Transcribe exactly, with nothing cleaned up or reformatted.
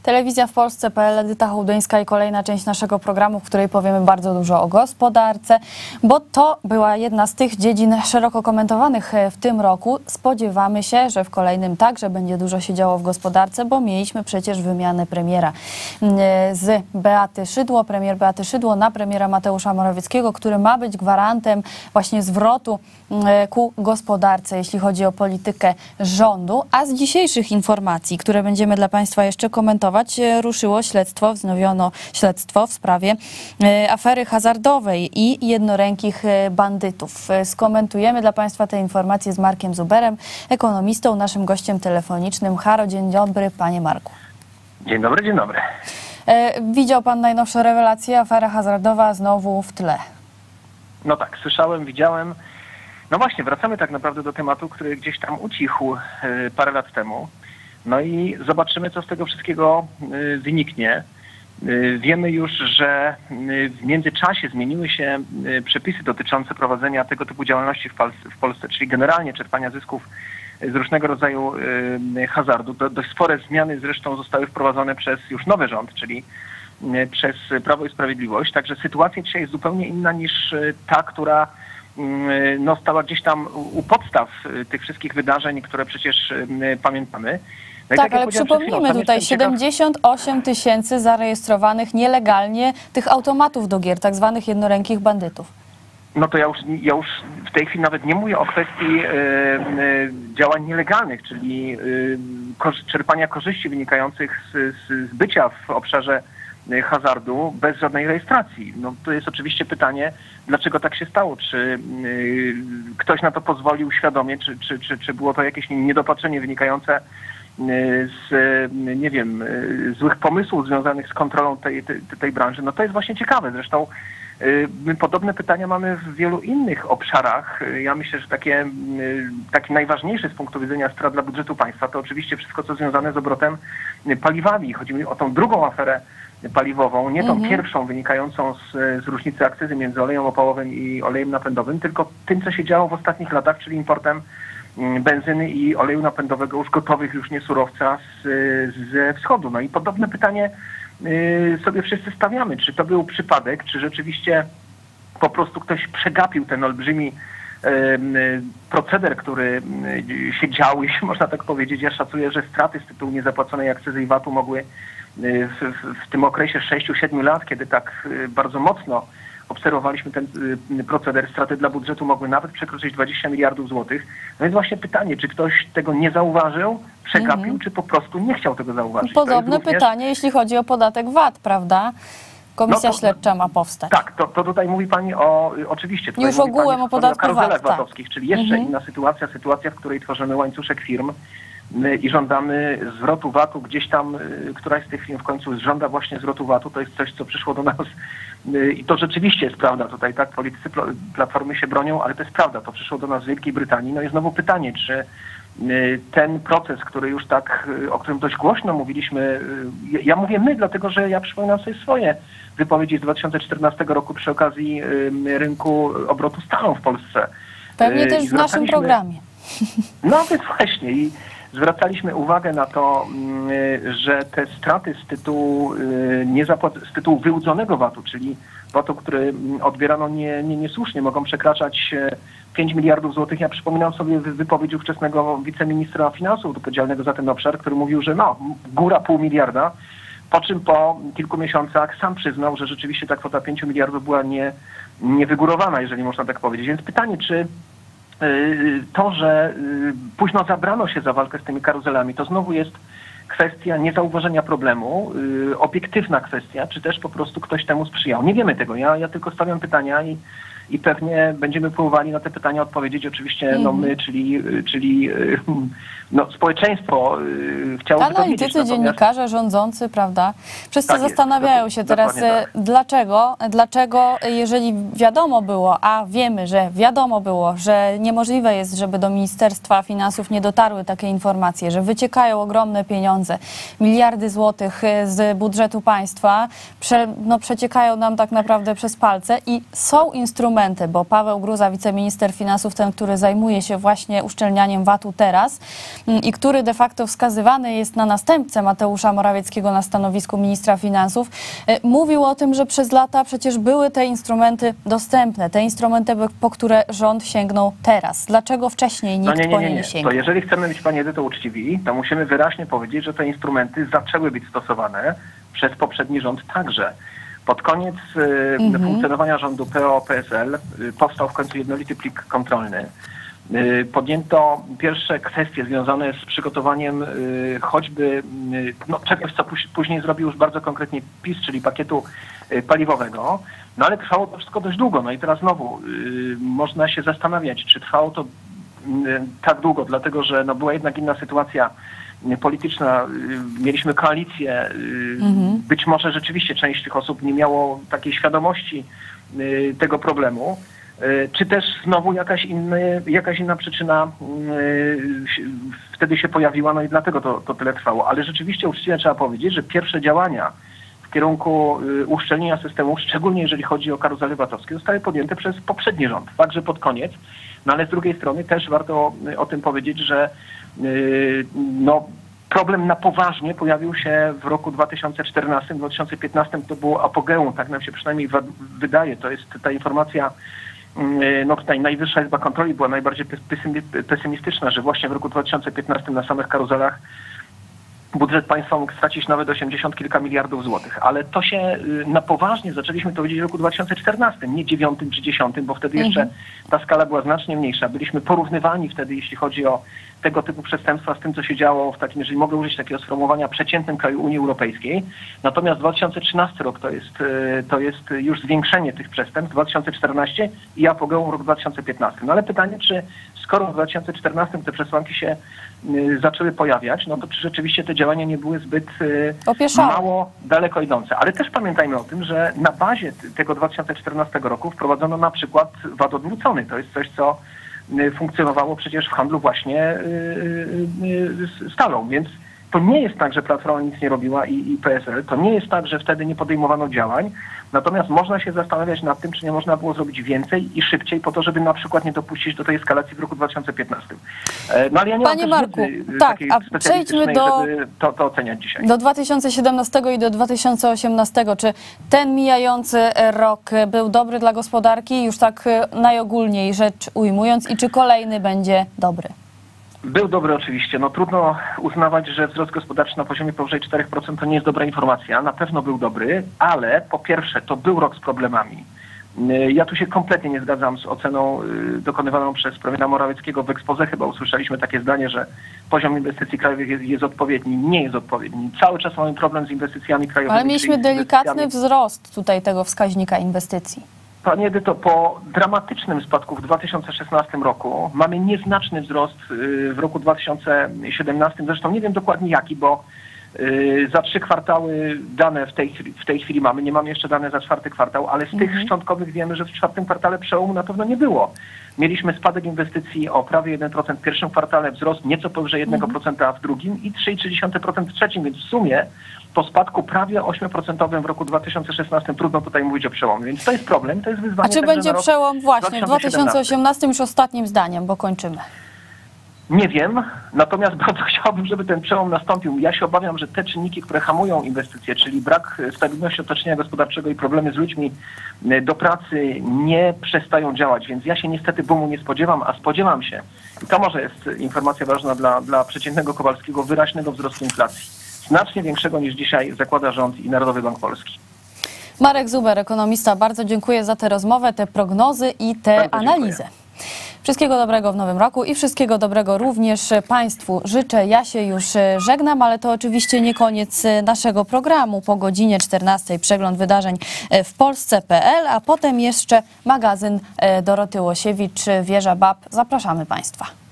Telewizja w Polsce kropka pe el, Edyta Hołdyńska i kolejna część naszego programu, w której powiemy bardzo dużo o gospodarce, bo to była jedna z tych dziedzin szeroko komentowanych w tym roku. Spodziewamy się, że w kolejnym także będzie dużo się działo w gospodarce, bo mieliśmy przecież wymianę premiera z Beaty Szydło, premier Beaty Szydło na premiera Mateusza Morawieckiego, który ma być gwarantem właśnie zwrotu ku gospodarce, jeśli chodzi o politykę rządu. A z dzisiejszych informacji, które będziemy dla Państwa jeszcze komentować, ruszyło śledztwo, wznowiono śledztwo w sprawie afery hazardowej i jednorękich bandytów. Skomentujemy dla Państwa te informacje z Markiem Zuberem, ekonomistą, naszym gościem telefonicznym. Haro, dzień dobry, panie Marku. Dzień dobry, dzień dobry. Widział pan najnowsze rewelacje, afera hazardowa znowu w tle. No tak, słyszałem, widziałem. No właśnie, wracamy tak naprawdę do tematu, który gdzieś tam ucichł parę lat temu. No i zobaczymy, co z tego wszystkiego wyniknie. Wiemy już, że w międzyczasie zmieniły się przepisy dotyczące prowadzenia tego typu działalności w Polsce, czyli generalnie czerpania zysków z różnego rodzaju hazardu. Dość spore zmiany zresztą zostały wprowadzone przez już nowy rząd, czyli przez Prawo i Sprawiedliwość. Także sytuacja dzisiaj jest zupełnie inna niż ta, która no, stała gdzieś tam u podstaw tych wszystkich wydarzeń, które przecież pamiętamy. No tak, tak, ale przypomnijmy tutaj siedemdziesiąt osiem tysięcy zarejestrowanych nielegalnie tych automatów do gier, tak zwanych jednorękich bandytów. No to ja już, ja już w tej chwili nawet nie mówię o kwestii y, y, działań nielegalnych, czyli y, kor czerpania korzyści wynikających z, z, z bycia w obszarze hazardu bez żadnej rejestracji. No to jest oczywiście pytanie, dlaczego tak się stało? Czy y, ktoś na to pozwolił świadomie, czy, czy, czy, czy było to jakieś niedopatrzenie wynikające z, nie wiem, złych pomysłów związanych z kontrolą tej, tej, tej branży? No to jest właśnie ciekawe. Zresztą my podobne pytania mamy w wielu innych obszarach. Ja myślę, że takie, taki najważniejszy z punktu widzenia strat dla budżetu państwa to oczywiście wszystko, co związane z obrotem paliwami. Chodzi mi o tą drugą aferę paliwową, nie tą mhm. pierwszą wynikającą z, z różnicy akcyzy między olejem opałowym i olejem napędowym, tylko tym, co się działo w ostatnich latach, czyli importem benzyny i oleju napędowego już gotowych, już nie surowca z, ze wschodu. No i podobne pytanie y, sobie wszyscy stawiamy. Czy to był przypadek, czy rzeczywiście po prostu ktoś przegapił ten olbrzymi y, y, proceder, który y, się działo, jeśli można tak powiedzieć. Ja szacuję, że straty z tytułu niezapłaconej akcyzy i vatu mogły y, w, w, w tym okresie sześciu siedmiu lat, kiedy tak y, bardzo mocno obserwowaliśmy ten y, proceder, straty dla budżetu mogły nawet przekroczyć dwadzieścia miliardów złotych. No więc właśnie pytanie, czy ktoś tego nie zauważył, przegapił, mm-hmm. czy po prostu nie chciał tego zauważyć. Podobne również... pytanie, jeśli chodzi o podatek vat, prawda? Komisja no to, śledcza ma powstać. Tak, to, to tutaj mówi pani o, oczywiście. Tutaj Już ogółem o podatku o karuzelach vat, vatowskich, tak. Czyli jeszcze mm-hmm. inna sytuacja, sytuacja, w której tworzymy łańcuszek firm i żądamy zwrotu vatu gdzieś tam, któraś z tych firm w końcu żąda właśnie zwrotu vatu. To jest coś, co przyszło do nas i to rzeczywiście jest prawda. Tutaj tak, politycy Platformy się bronią, ale to jest prawda. To przyszło do nas z Wielkiej Brytanii. No i znowu pytanie, czy ten proces, który już tak, o którym dość głośno mówiliśmy, ja mówię my, dlatego że ja przypominam sobie swoje wypowiedzi z dwa tysiące czternastego roku przy okazji rynku obrotu stalą w Polsce. Pewnie też w naszym programie. No więc właśnie i zwracaliśmy uwagę na to, że te straty z tytułu, z tytułu wyłudzonego vatu, czyli vatu, który odbierano nie, nie, niesłusznie, mogą przekraczać pięć miliardów złotych. Ja przypominam sobie wypowiedź ówczesnego wiceministra finansów odpowiedzialnego za ten obszar, który mówił, że no, góra pół miliarda, po czym po kilku miesiącach sam przyznał, że rzeczywiście ta kwota pięciu miliardów była nie, niewygórowana, jeżeli można tak powiedzieć. Więc pytanie, czy to, że późno zabrano się za walkę z tymi karuzelami, to znowu jest kwestia niezauważenia problemu, obiektywna kwestia, czy też po prostu ktoś temu sprzyjał. Nie wiemy tego. Ja, ja tylko stawiam pytania i, i pewnie będziemy próbowali na te pytania odpowiedzieć. Oczywiście mm. no my, czyli, czyli no, społeczeństwo chciałoby to wiedzieć. Analitycy, dziennikarze, rządzący, prawda? Wszyscy tak zastanawiają jest. się teraz, tak. dlaczego, dlaczego, jeżeli wiadomo było, a wiemy, że wiadomo było, że niemożliwe jest, żeby do Ministerstwa Finansów nie dotarły takie informacje, że wyciekają ogromne pieniądze, miliardy złotych z budżetu państwa, prze, no, przeciekają nam tak naprawdę przez palce i są instrumenty, instrumenty, bo Paweł Gruza, wiceminister finansów, ten, który zajmuje się właśnie uszczelnianiem vatu teraz i który de facto wskazywany jest na następcę Mateusza Morawieckiego na stanowisku ministra finansów, mówił o tym, że przez lata przecież były te instrumenty dostępne, te instrumenty, po które rząd sięgnął teraz. Dlaczego wcześniej nikt no nie, nie, po nie, nie nie. nie sięgnął? To jeżeli chcemy być, Pani Edyto, uczciwi, to musimy wyraźnie powiedzieć, że te instrumenty zaczęły być stosowane przez poprzedni rząd także. Pod koniec y, Mhm. funkcjonowania rządu P O P S L y, powstał w końcu jednolity plik kontrolny. Y, podjęto pierwsze kwestie związane z przygotowaniem y, choćby y, no, czegoś, co póź- później zrobił już bardzo konkretnie PiS, czyli pakietu y, paliwowego. No ale trwało to wszystko dość długo. No i teraz znowu y, można się zastanawiać, czy trwało to y, tak długo, dlatego że no, była jednak inna sytuacja polityczna, mieliśmy koalicję, Mhm. być może rzeczywiście część tych osób nie miało takiej świadomości tego problemu, czy też znowu jakaś, inny, jakaś inna przyczyna wtedy się pojawiła, no i dlatego to, to tyle trwało. Ale rzeczywiście uczciwie trzeba powiedzieć, że pierwsze działania w kierunku uszczelnienia systemu, szczególnie jeżeli chodzi o karuzele VAT-owskie, zostały podjęte przez poprzedni rząd, także pod koniec. No ale z drugiej strony też warto o tym powiedzieć, że no, problem na poważnie pojawił się w roku dwa tysiące czternastym, dwa tysiące piętnastym, to było apogeum, tak nam się przynajmniej wydaje. To jest ta informacja, no tutaj Najwyższa Izba Kontroli była najbardziej pesymistyczna, że właśnie w roku dwa tysiące piętnastym na samych karuzelach budżet państwa mógł stracić nawet osiemdziesiąt kilka miliardów złotych. Ale to się na poważnie zaczęliśmy to widzieć w roku dwa tysiące czternastym, nie dziewiątym czy dziesiątym, bo wtedy jeszcze ta skala była znacznie mniejsza. Byliśmy porównywani wtedy, jeśli chodzi o tego typu przestępstwa z tym, co się działo w takim, jeżeli mogę użyć takiego sformułowania, przeciętnym kraju Unii Europejskiej. Natomiast dwa tysiące trzynasty rok to jest, to jest już zwiększenie tych przestępstw, dwa tysiące czternasty i apogeum rok dwa tysiące piętnasty. No ale pytanie, czy skoro w dwa tysiące czternastym te przesłanki się y, zaczęły pojawiać, no to czy rzeczywiście te działania nie były zbyt y, mało daleko idące. Ale też pamiętajmy o tym, że na bazie t- tego dwa tysiące czternastego roku wprowadzono na przykład V A T odwrócony. To jest coś, co y, funkcjonowało przecież w handlu właśnie y, y, y, stalą, więc to nie jest tak, że Platforma nic nie robiła i, i P S L. To nie jest tak, że wtedy nie podejmowano działań. Natomiast można się zastanawiać nad tym, czy nie można było zrobić więcej i szybciej po to, żeby na przykład nie dopuścić do tej eskalacji w roku dwa tysiące piętnastym. No ale ja nie Panie mam Marku, wiedzy tak, takiej a specjalistycznej, przejdźmy do, żeby to, to oceniać dzisiaj. do dwa tysiące siedemnastego i do dwa tysiące osiemnastego. Czy ten mijający rok był dobry dla gospodarki, już tak najogólniej rzecz ujmując, i czy kolejny będzie dobry? Był dobry oczywiście. No trudno uznawać, że wzrost gospodarczy na poziomie powyżej czterech procent to nie jest dobra informacja. Na pewno był dobry, ale po pierwsze to był rok z problemami. Ja tu się kompletnie nie zgadzam z oceną dokonywaną przez premiera Morawieckiego w exposé. Chyba usłyszeliśmy takie zdanie, że poziom inwestycji krajowych jest, jest odpowiedni. Nie jest odpowiedni. Cały czas mamy problem z inwestycjami krajowymi. Ale mieliśmy delikatny wzrost tutaj tego wskaźnika inwestycji. Panie Edyto, po dramatycznym spadku w dwa tysiące szesnastym roku mamy nieznaczny wzrost w roku dwa tysiące siedemnastym. Zresztą nie wiem dokładnie jaki, bo za trzy kwartały dane w tej, w tej chwili mamy. Nie mamy jeszcze dane za czwarty kwartał, ale z tych Mhm. szczątkowych wiemy, że w czwartym kwartale przełomu na pewno nie było. Mieliśmy spadek inwestycji o prawie jeden procent w pierwszym kwartale, wzrost nieco powyżej jeden procent w drugim i trzy przecinek trzy procent w trzecim, więc w sumie po spadku prawie osiem procent w roku dwa tysiące szesnastym trudno tutaj mówić o przełomie. Więc to jest problem, to jest wyzwanie. A czy będzie przełom właśnie w dwa tysiące osiemnastym, już ostatnim zdaniem, bo kończymy? Nie wiem, natomiast bardzo chciałbym, żeby ten przełom nastąpił. Ja się obawiam, że te czynniki, które hamują inwestycje, czyli brak stabilności otoczenia gospodarczego i problemy z ludźmi do pracy, nie przestają działać, więc ja się niestety boomu nie spodziewam, a spodziewam się, i to może jest informacja ważna dla, dla przeciętnego Kowalskiego, wyraźnego wzrostu inflacji. Znacznie większego niż dzisiaj zakłada rząd i Narodowy Bank Polski. Marek Zuber, ekonomista, bardzo dziękuję za tę rozmowę, te prognozy i tę Bardzo analizę. dziękuję. Wszystkiego dobrego w nowym roku i wszystkiego dobrego również Państwu życzę. Ja się już żegnam, ale to oczywiście nie koniec naszego programu. Po godzinie czternastej przegląd wydarzeń w Polsce kropka pe el, a potem jeszcze magazyn Doroty Łosiewicz, Wieża Bab. Zapraszamy Państwa.